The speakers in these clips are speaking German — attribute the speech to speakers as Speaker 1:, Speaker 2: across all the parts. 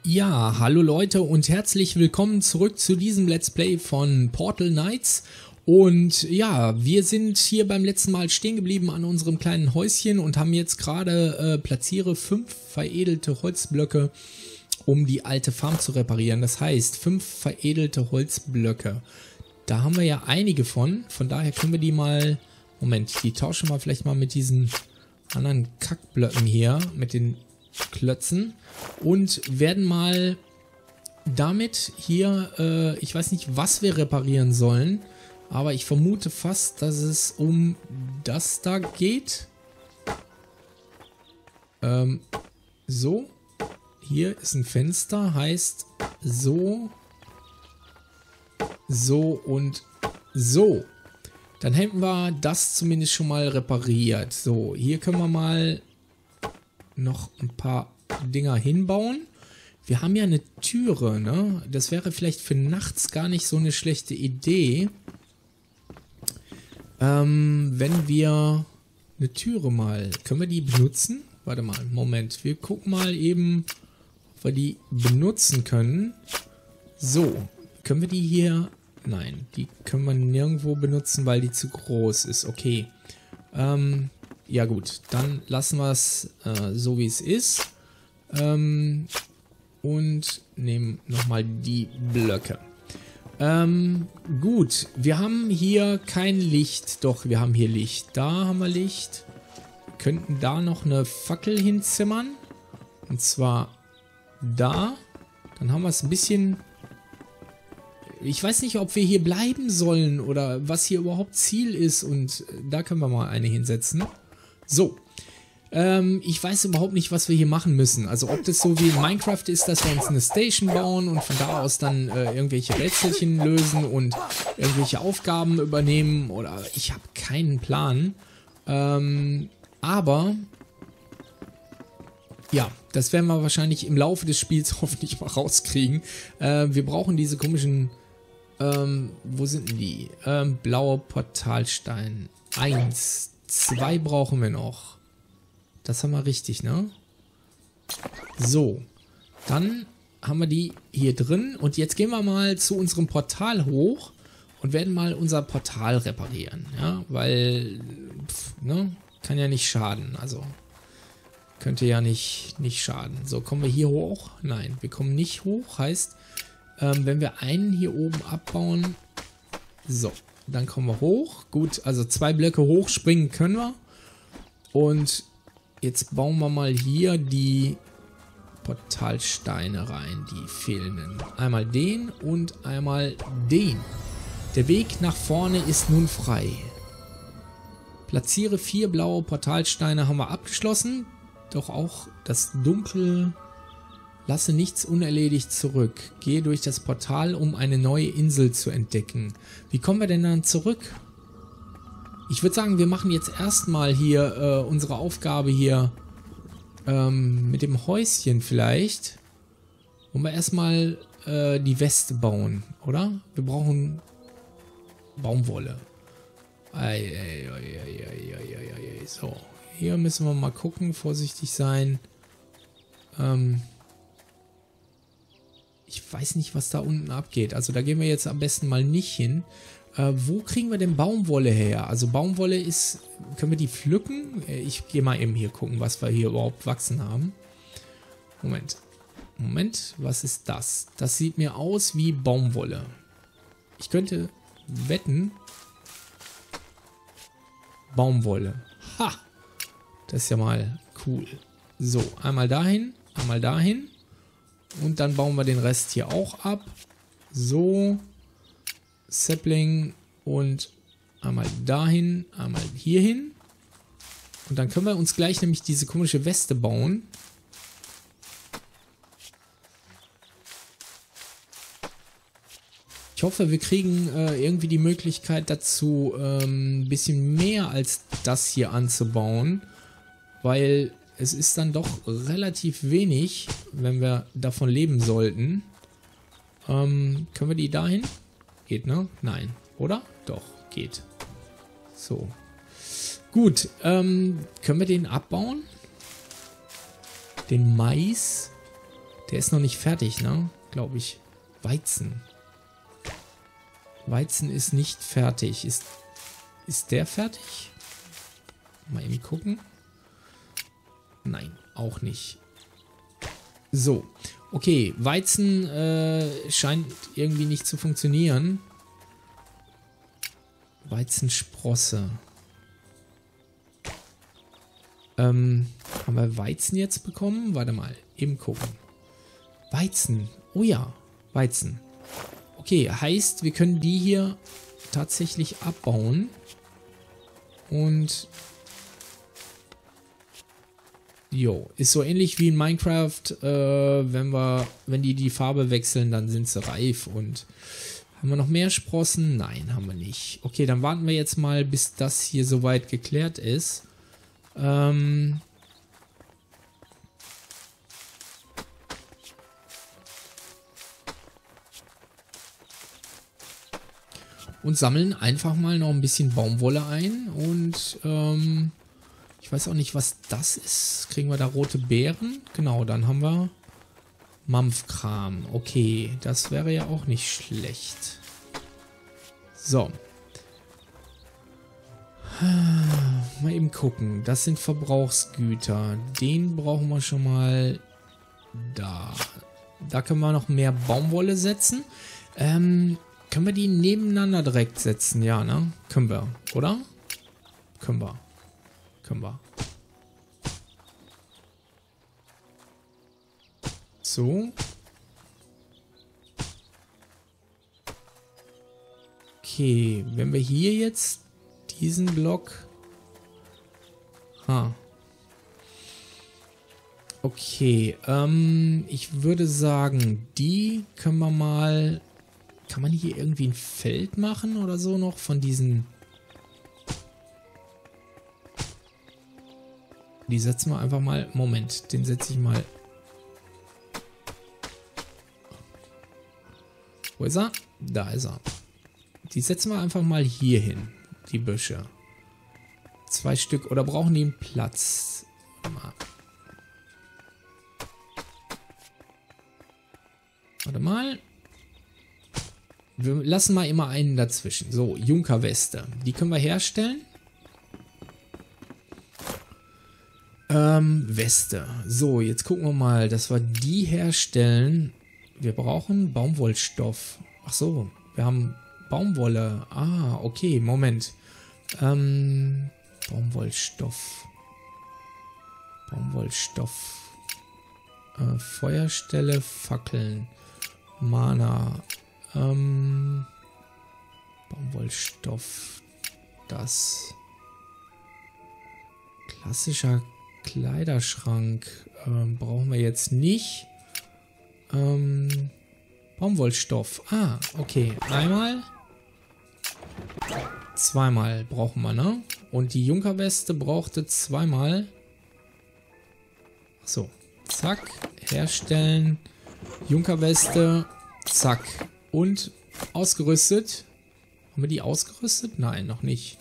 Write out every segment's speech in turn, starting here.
Speaker 1: Ja, hallo Leute und herzlich willkommen zurück zu diesem Let's Play von Portal Knights. Und ja, wir sind hier beim letzten Mal stehen geblieben an unserem kleinen Häuschen und haben jetzt gerade platziere 5 veredelte Holzblöcke, um die alte Farm zu reparieren. Das heißt, 5 veredelte Holzblöcke. Da haben wir ja einige von daher können wir die mal, Moment, die tauschen wir vielleicht mal mit diesen anderen Kackblöcken hier, mit den Klötzen und werden mal damit hier, ich weiß nicht, was wir reparieren sollen, aber ich vermute fast, dass es um das da geht. So, hier ist ein Fenster, heißt so, so und so. Dann hätten wir das zumindest schon mal repariert. So, hier können wir mal noch ein paar Dinger hinbauen. Wir haben ja eine Türe, ne? Das wäre vielleicht für nachts gar nicht so eine schlechte Idee. Wenn wir eine Türe mal... Können wir die benutzen? Warte mal, Moment. Wir gucken mal eben, ob wir die benutzen können. So, können wir die hier... Nein, die können wir nirgendwo benutzen, weil die zu groß ist. Okay. Ja gut, dann lassen wir es so wie es ist und nehmen nochmal die Blöcke. Gut, wir haben hier kein Licht, doch wir haben hier Licht. Da haben wir Licht. Wir könnten da noch eine Fackel hinzimmern und zwar da. Dann haben wir es ein bisschen... Ich weiß nicht, ob wir hier bleiben sollen oder was hier überhaupt Ziel ist und da können wir mal eine hinsetzen. So, ich weiß überhaupt nicht, was wir hier machen müssen. Also ob das so wie in Minecraft ist, dass wir uns eine Station bauen und von da aus dann irgendwelche Rätselchen lösen und irgendwelche Aufgaben übernehmen oder ich habe keinen Plan. Aber ja, das werden wir wahrscheinlich im Laufe des Spiels hoffentlich mal rauskriegen. Wir brauchen diese komischen... wo sind denn die? Blaue Portalstein. 1, 2 brauchen wir noch. Das haben wir richtig, ne? So. Dann haben wir die hier drin. Und jetzt gehen wir mal zu unserem Portal hoch und werden mal unser Portal reparieren. Ja, weil, ne? Kann ja nicht schaden. Also, könnte ja nicht schaden. So, kommen wir hier hoch? Nein, wir kommen nicht hoch. Heißt... wenn wir einen hier oben abbauen, so, dann kommen wir hoch. Gut, also 2 Blöcke hochspringen können wir. Und jetzt bauen wir mal hier die Portalsteine rein, die fehlenden. Einmal den und einmal den. Der Weg nach vorne ist nun frei. Platziere 4 blaue Portalsteine haben wir abgeschlossen. Doch auch das Dunkel... Lasse nichts unerledigt zurück. Gehe durch das Portal, um eine neue Insel zu entdecken. Wie kommen wir denn dann zurück? Ich würde sagen, wir machen jetzt erstmal hier unsere Aufgabe hier mit dem Häuschen vielleicht. Wollen wir erstmal die Weste bauen, oder? Wir brauchen Baumwolle. So, hier müssen wir mal gucken, vorsichtig sein. Ich weiß nicht, was da unten abgeht. Also da gehen wir jetzt am besten mal nicht hin. Wo kriegen wir denn Baumwolle her? Also Baumwolle ist... Können wir die pflücken? Ich gehe mal eben hier gucken, was wir hier überhaupt wachsen haben. Moment. Moment, was ist das? Das sieht mir aus wie Baumwolle. Ich könnte wetten... Baumwolle. Ha! Das ist ja mal cool. So, einmal dahin, einmal dahin. Und dann bauen wir den Rest hier auch ab. So. Sapling und einmal dahin, einmal hierhin. Und dann können wir uns gleich nämlich diese komische Weste bauen. Ich hoffe, wir kriegen irgendwie die Möglichkeit dazu, ein bisschen mehr als das hier anzubauen. Weil... Es ist dann doch relativ wenig, wenn wir davon leben sollten. Können wir die dahin? Geht, ne? Nein. Oder? Doch, geht. So. Gut. Können wir den abbauen? Den Mais? Der ist noch nicht fertig, ne? Glaube ich. Weizen. Weizen ist nicht fertig. Ist der fertig? Mal eben gucken. Nein, auch nicht. So. Okay, Weizen scheint irgendwie nicht zu funktionieren. Weizensprosse. Haben wir Weizen jetzt bekommen? Warte mal, eben gucken. Weizen. Oh ja, Weizen. Okay, heißt, wir können die hier tatsächlich abbauen. Und jo, ist so ähnlich wie in Minecraft, wenn die Farbe wechseln, dann sind sie reif. Und haben wir noch mehr Sprossen? Nein, haben wir nicht. Okay, dann warten wir jetzt mal, bis das hier soweit geklärt ist. Und sammeln einfach mal noch ein bisschen Baumwolle ein. Und ich weiß auch nicht, was das ist. Kriegen wir da rote Beeren? Genau, dann haben wir Mampfkram. Okay, das wäre ja auch nicht schlecht. So. Mal eben gucken. Das sind Verbrauchsgüter. Den brauchen wir schon mal da. Da können wir noch mehr Baumwolle setzen. Können wir die nebeneinander direkt setzen? Ja, ne? Können wir, oder? Können wir. Können wir. So. Okay, wenn wir hier jetzt diesen Block... Okay, ich würde sagen, die können wir mal... Kann man hier irgendwie ein Feld machen oder so noch von diesen... Die setzen wir einfach mal... Moment, den setze ich mal... Wo ist er? Da ist er. Die setzen wir einfach mal hier hin. Die Büsche. 2 Stück. Oder brauchen die einen Platz? Warte mal. Wir lassen mal immer einen dazwischen. So, Junkerweste. Die können wir herstellen. Weste. So, jetzt gucken wir mal, dass wir die herstellen. Wir brauchen Baumwollstoff. Ach so, wir haben Baumwolle. Ah, okay, Moment. Baumwollstoff. Baumwollstoff. Feuerstelle, Fackeln. Mana. Baumwollstoff. Das. Klassischer Kleiderschrank. Brauchen wir jetzt nicht. Baumwollstoff. Ah, okay. Einmal. Zweimal brauchen wir, ne? Und die Junkerweste brauchte zweimal. So. Zack. Herstellen. Junkerweste. Zack. Und ausgerüstet. Haben wir die ausgerüstet? Nein, noch nicht.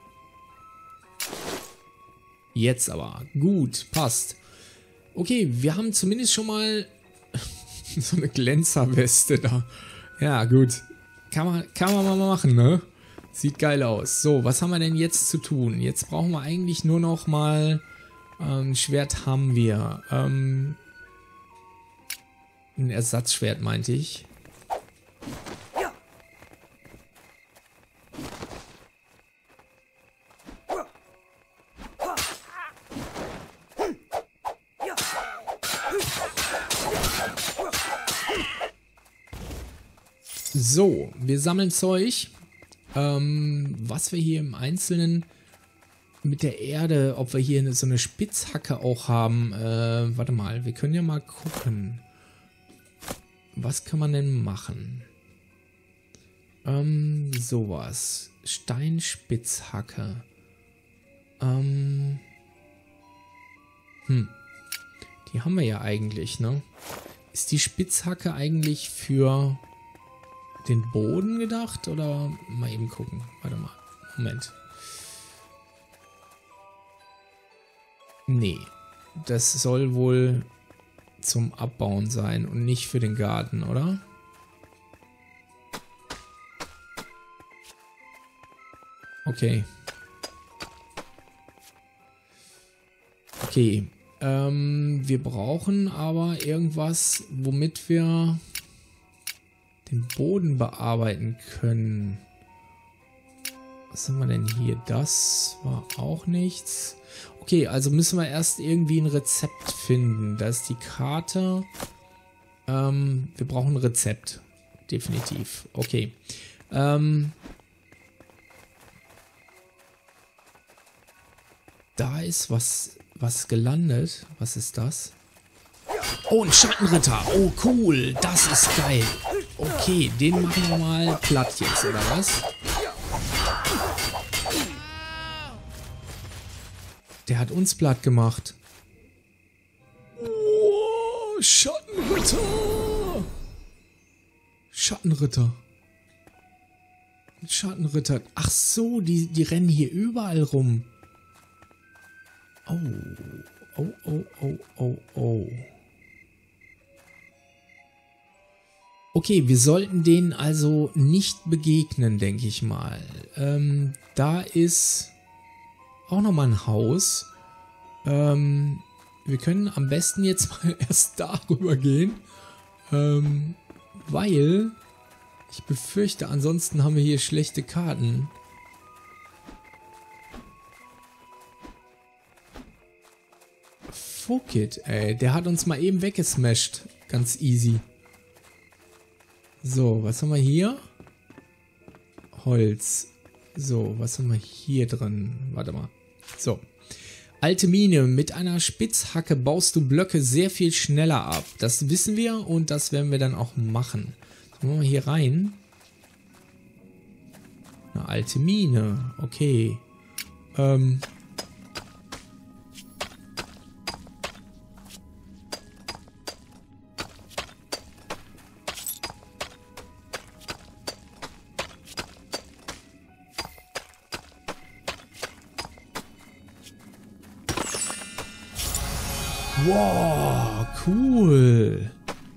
Speaker 1: Jetzt aber. Gut, passt. Okay, wir haben zumindest schon mal so eine Glänzerweste da. Ja, gut. Kann man mal machen, ne? Sieht geil aus. So, was haben wir denn jetzt zu tun? Jetzt brauchen wir eigentlich nur noch mal ein Schwert haben wir. Ein Ersatzschwert meinte ich. So, wir sammeln Zeug. Was wir hier im Einzelnen mit der Erde, ob wir hier so eine Spitzhacke auch haben. Warte mal, wir können ja mal gucken. Was kann man denn machen? Sowas. Steinspitzhacke. Die haben wir ja eigentlich, ne? Ist die Spitzhacke eigentlich für den Boden gedacht? Oder mal eben gucken. Warte mal. Moment. Nee. Das soll wohl zum Abbauen sein und nicht für den Garten, oder? Okay. Okay. Wir brauchen aber irgendwas, womit wir den Boden bearbeiten können. Was haben wir denn hier? Das war auch nichts. Okay, also müssen wir erst irgendwie ein Rezept finden. Da ist die Karte. Wir brauchen ein Rezept. Definitiv. Okay. Da ist was gelandet. Was ist das? Oh, ein Schattenritter. Oh, cool. Das ist geil. Okay, den machen wir mal platt jetzt, oder was? Der hat uns platt gemacht. Oh, Schattenritter. Schattenritter. Schattenritter. Ach so, die rennen hier überall rum. Oh. Oh, oh, oh, oh, oh. Okay, wir sollten denen also nicht begegnen, denke ich mal. Da ist auch nochmal ein Haus. Wir können am besten jetzt mal erst darüber gehen. Weil ich befürchte, ansonsten haben wir hier schlechte Karten. Fuck it, ey. Der hat uns mal eben weggesmashed. Ganz easy. So, was haben wir hier? Holz. So, was haben wir hier drin? Warte mal. So. Alte Mine. Mit einer Spitzhacke baust du Blöcke sehr viel schneller ab. Das wissen wir und das werden wir dann auch machen. So, machen wir hier rein. Eine alte Mine. Okay. Wow, cool.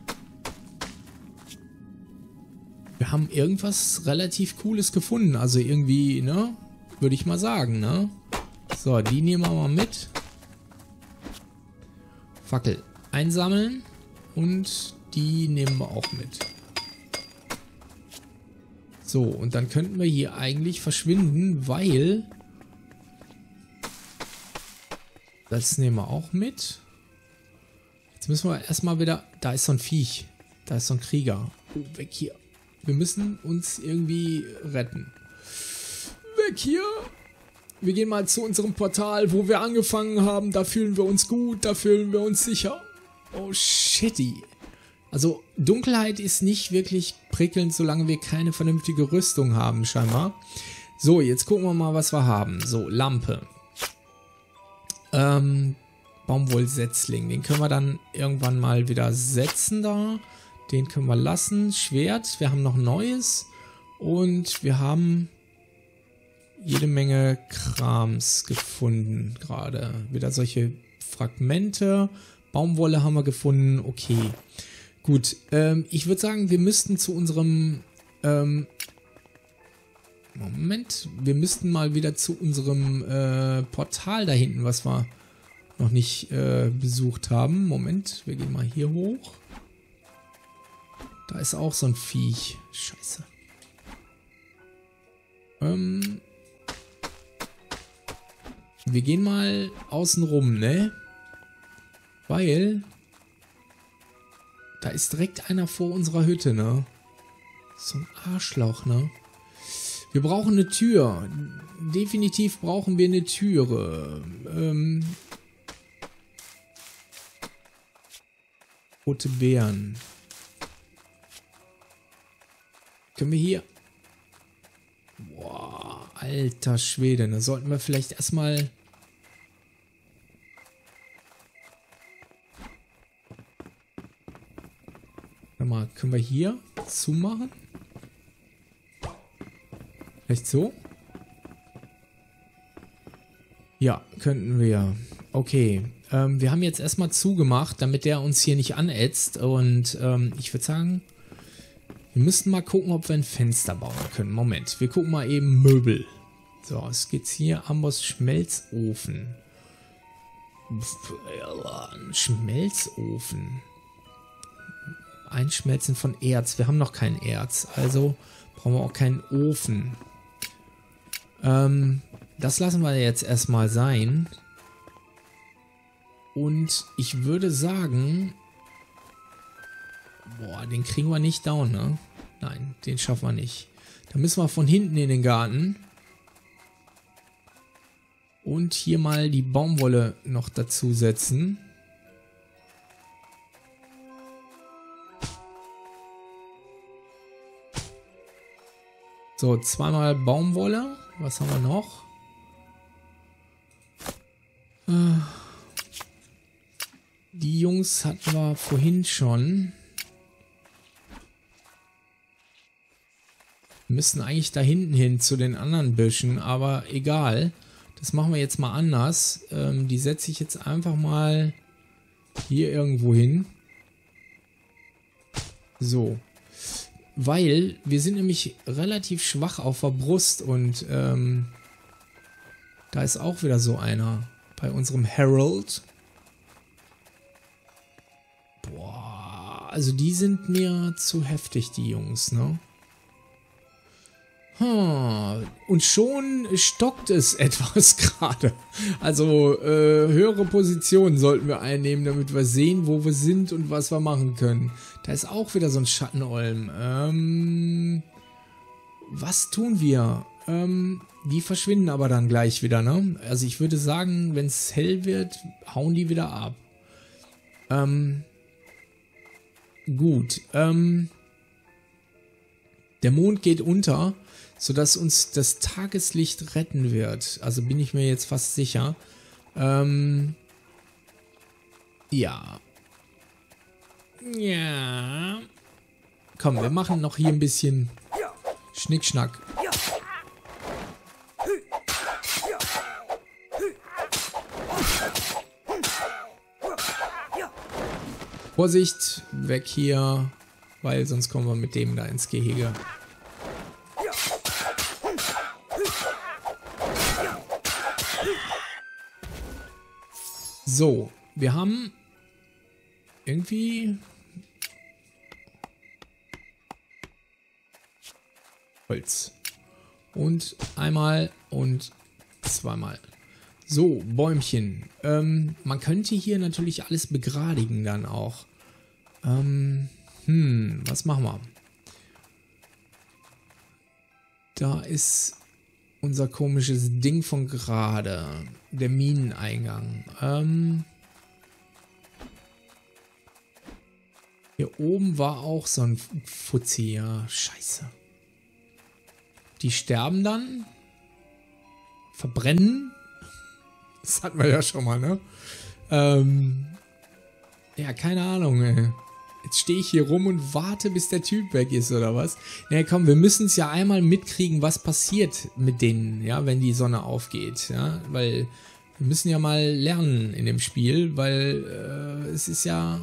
Speaker 1: Wir haben irgendwas relativ Cooles gefunden. Also irgendwie, ne? Würde ich mal sagen, ne? So, die nehmen wir mal mit. Fackel einsammeln. Und die nehmen wir auch mit. So, und dann könnten wir hier eigentlich verschwinden, weil... Das nehmen wir auch mit. Jetzt müssen wir erstmal wieder... Da ist so ein Viech. Da ist so ein Krieger. Oh, weg hier. Wir müssen uns irgendwie retten. Weg hier. Wir gehen mal zu unserem Portal, wo wir angefangen haben. Da fühlen wir uns gut. Da fühlen wir uns sicher. Oh, shitty. Also, Dunkelheit ist nicht wirklich prickelnd, solange wir keine vernünftige Rüstung haben, scheinbar. So, jetzt gucken wir mal, was wir haben. So, Lampe. Baumwollsetzling. Den können wir dann irgendwann mal wieder setzen da. Den können wir lassen. Schwert. Wir haben noch Neues. Und wir haben jede Menge Krams gefunden gerade. Wieder solche Fragmente. Baumwolle haben wir gefunden. Okay. Gut. Ich würde sagen, wir müssten zu unserem... Moment. Wir müssten mal wieder zu unserem Portal da hinten, was wir noch nicht besucht haben. Moment, wir gehen mal hier hoch. Da ist auch so ein Viech. Scheiße. Wir gehen mal außen rum, ne? Weil da ist direkt einer vor unserer Hütte, ne? So ein Arschloch, ne? Wir brauchen eine Tür. Definitiv brauchen wir eine Türe. Rote Beeren. Können wir hier... Boah, alter Schwede. Da sollten wir vielleicht erstmal... Warte mal, können wir hier zumachen? Vielleicht so? Ja, könnten wir. Okay. Wir haben jetzt erstmal zugemacht, damit der uns hier nicht anätzt. Und ich würde sagen, wir müssten mal gucken, ob wir ein Fenster bauen können. Moment, wir gucken mal eben Möbel. So, es geht hier Amboss Schmelzofen. Ein Schmelzofen. Einschmelzen von Erz. Wir haben noch kein Erz, also brauchen wir auch keinen Ofen. Das lassen wir jetzt erstmal sein. Und ich würde sagen... Boah, den kriegen wir nicht down, ne? Nein, den schaffen wir nicht. Da müssen wir von hinten in den Garten. Und hier mal die Baumwolle noch dazu setzen. So, zweimal Baumwolle. Was haben wir noch? Die Jungs hatten wir vorhin schon. Wir müssen eigentlich da hinten hin zu den anderen Büschen, aber egal. Das machen wir jetzt mal anders. Die setze ich jetzt einfach mal hier irgendwo hin. So. Weil wir sind nämlich relativ schwach auf der Brust und da ist auch wieder so einer bei unserem Harold. Boah, also die sind mir zu heftig, die Jungs, ne? Und schon stockt es etwas gerade. Also höhere Positionen sollten wir einnehmen, damit wir sehen, wo wir sind und was wir machen können. Da ist auch wieder so ein Schattenolm. Was tun wir? Die verschwinden aber dann gleich wieder, ne? Also ich würde sagen, wenn es hell wird, hauen die wieder ab. Gut. Der Mond geht unter, sodass uns das Tageslicht retten wird. Also bin ich mir jetzt fast sicher. Ja. Ja. Komm, wir machen noch hier ein bisschen Schnickschnack. Vorsicht, weg hier, weil sonst kommen wir mit dem da ins Gehege. So, wir haben irgendwie Holz. Und einmal und zweimal. So, Bäumchen. Man könnte hier natürlich alles begradigen dann auch. Was machen wir? Da ist unser komisches Ding von gerade. Der Mineneingang. Hier oben war auch so ein Fuzzi. Ja, scheiße. Die sterben dann. Verbrennen. Das hatten wir ja schon mal, ne? Ja, keine Ahnung, ey. Jetzt stehe ich hier rum und warte, bis der Typ weg ist, oder was? Na komm, wir müssen es ja einmal mitkriegen, was passiert mit denen, ja, wenn die Sonne aufgeht, ja? Weil wir müssen ja mal lernen in dem Spiel, weil es ist ja...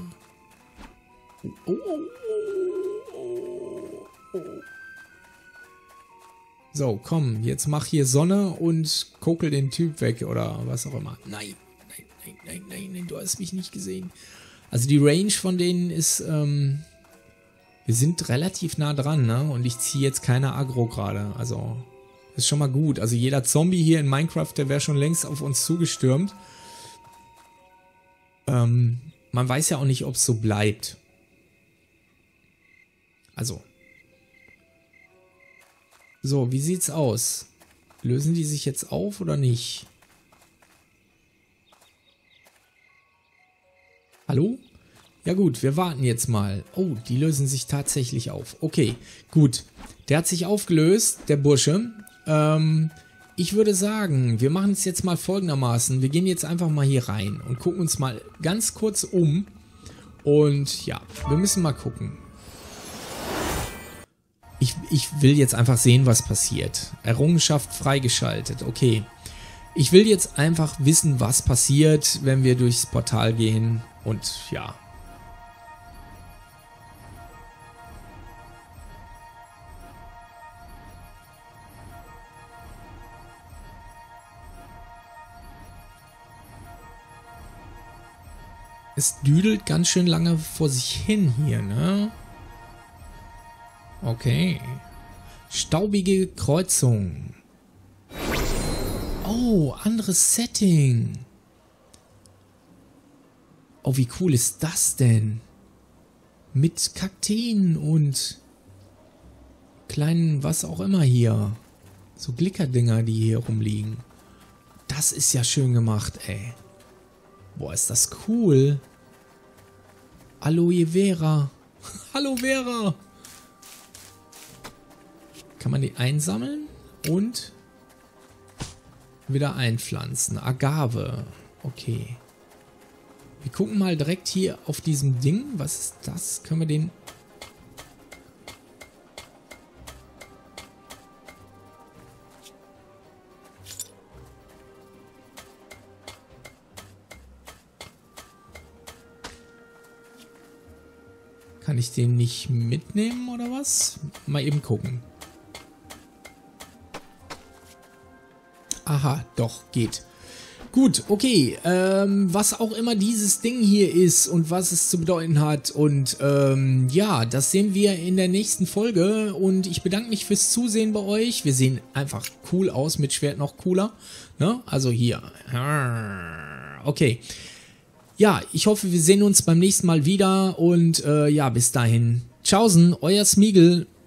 Speaker 1: So, komm, jetzt mach hier Sonne und kokel den Typ weg oder was auch immer. Nein, du hast mich nicht gesehen. Also die Range von denen ist, wir sind relativ nah dran, ne? Und ich ziehe jetzt keine Aggro gerade, also ist schon mal gut. Also jeder Zombie hier in Minecraft, der wäre schon längst auf uns zugestürmt. Man weiß ja auch nicht, ob es so bleibt. Also. So, wie sieht's aus? Lösen die sich jetzt auf oder nicht? Hallo? Ja gut, wir warten jetzt mal. Oh, die lösen sich tatsächlich auf. Okay, gut. Der hat sich aufgelöst, der Bursche. Ich würde sagen, wir machen es jetzt mal folgendermaßen. Wir gehen jetzt einfach mal hier rein und gucken uns mal ganz kurz um. Und ja, wir müssen mal gucken. Ich will jetzt einfach sehen, was passiert. Errungenschaft freigeschaltet. Okay. Ich will jetzt einfach wissen, was passiert, wenn wir durchs Portal gehen. Und ja. Es düdelt ganz schön lange vor sich hin hier, ne? Okay. Staubige Kreuzung. Oh, anderes Setting. Oh, wie cool ist das denn? Mit Kakteen und kleinen, was auch immer hier. So Glicker-Dinger, die hier rumliegen. Das ist ja schön gemacht, ey. Boah, ist das cool. Aloe Vera. Hallo Vera. Kann man die einsammeln und wieder einpflanzen. Agave. Okay. Wir gucken mal direkt hier auf diesem Ding. Was ist das? Können wir den... Kann ich den nicht mitnehmen oder was? Mal eben gucken. Aha, doch, geht. Gut, okay. Was auch immer dieses Ding hier ist und was es zu bedeuten hat. Und ja, das sehen wir in der nächsten Folge. Und ich bedanke mich fürs Zusehen bei euch. Wir sehen einfach cool aus, mit Schwert noch cooler. Ne? Also hier. Okay. Ja, ich hoffe, wir sehen uns beim nächsten Mal wieder. Und ja, bis dahin. Tschaußen, euer Smeagol.